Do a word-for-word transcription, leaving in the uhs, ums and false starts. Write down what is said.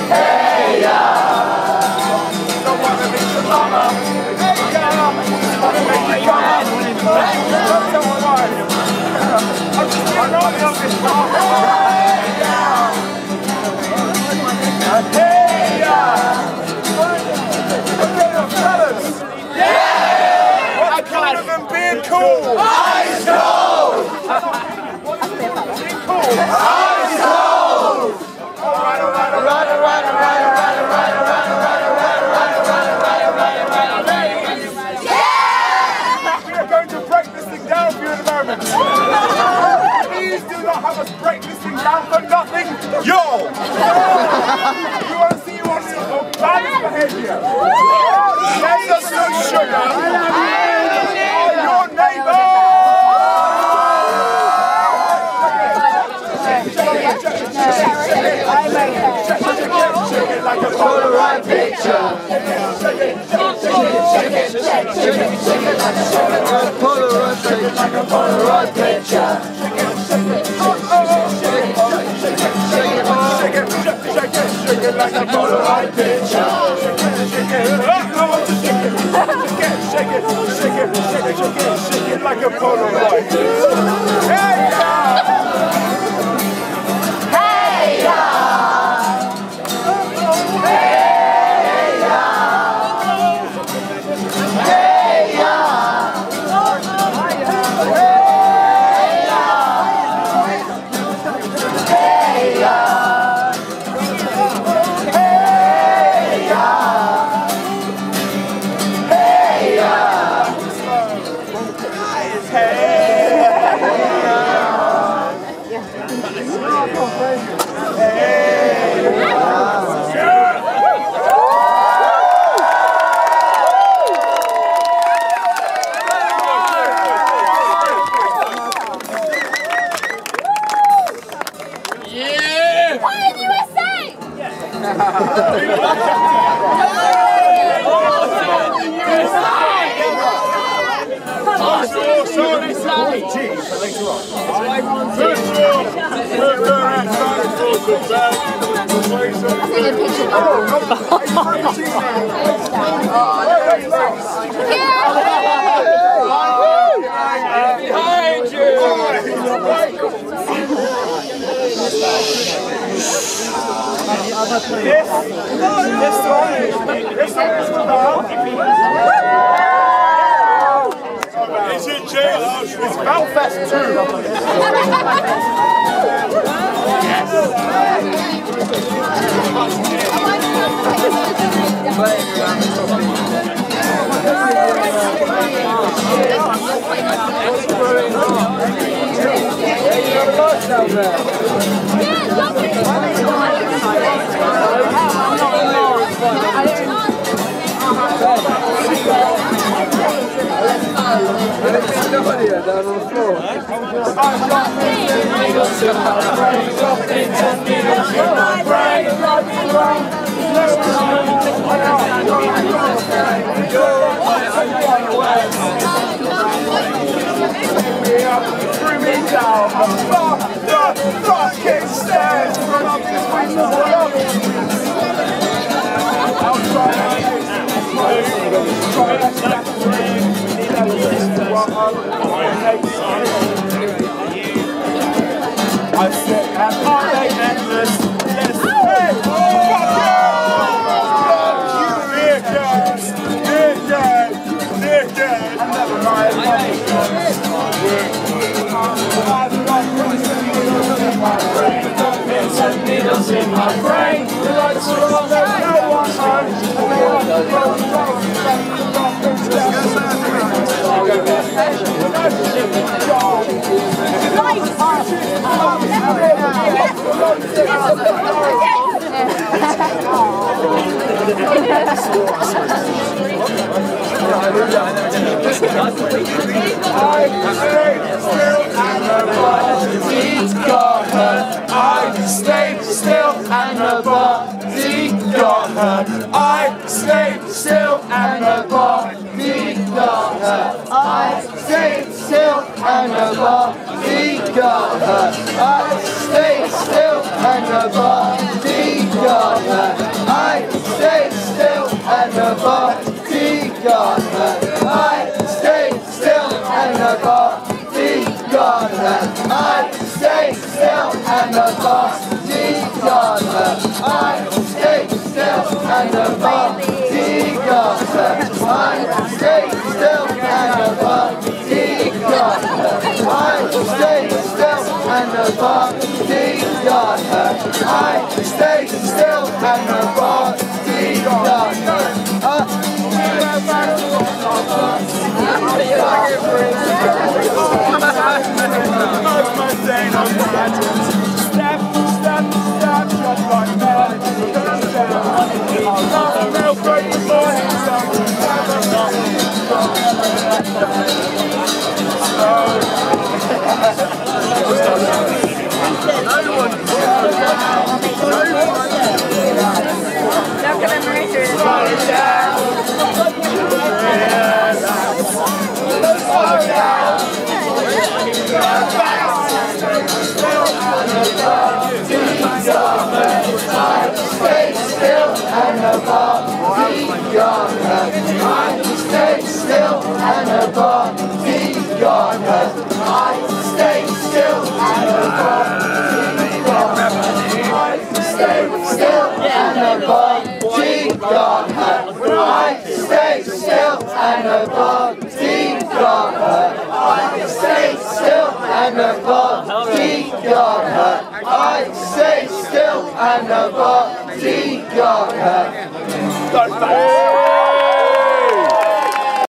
Hey ya! Don't wanna be your mama. Hey ya! Wanna make you mama. Don't tell me why. I'm just getting on the office. Hey ya! Hey ya! Okay, fellas. Yeah! What's the point of them being cool? Ice cold! Being cool? Ice cold! Alright, alright, alright, alright, alright, alright, alright, alright, alright, alright, alright, alright, alright, alright, alright, alright. Yeah! We are going to break this thing down for you in a moment. Please do not have us break this thing down for nothing. Yo! You want to see you on your baddest behaviour. Send us some sugar. Or your neighbour. Like a Polaroid picture. Shake it, shake it, shake it, shake it, shake it, shake it like a Polaroid picture. Like a Polaroid picture. Shake it, shake it, shake it, shake it, shake it, shake it, shake it, shake it like a Polaroid picture. Shake it, shake it, I want to shake it, shake it, shake it, shake it, shake it, shake it, shake it like a Polaroid. Hey ya! Hey ya! Behind you! This, this one, this one is about. It's in jail. It's Belfast too. Down on the floor. I said, and are they endless? Yes, hey! Dear guys, dear guys, dear guys, and never mind. I've got pins and needles in my brain. The lights are on, there's no one home. I stayed still and the body got her. I stayed still and the body got her. I stayed still and the body got her. I stayed still and the body got her. body got her. I stay still and the body got her. I stay still and the body got her. I stay still and the body got her. I stay still and the body got her. Step, step, step, just like that. Turn down. I'll real quick before he's I stay still and the body got her. I stay still and the body got her. I stay still and the body got her. I stay still and the body got her. I stay still and the body got her. I stay still and the body got her.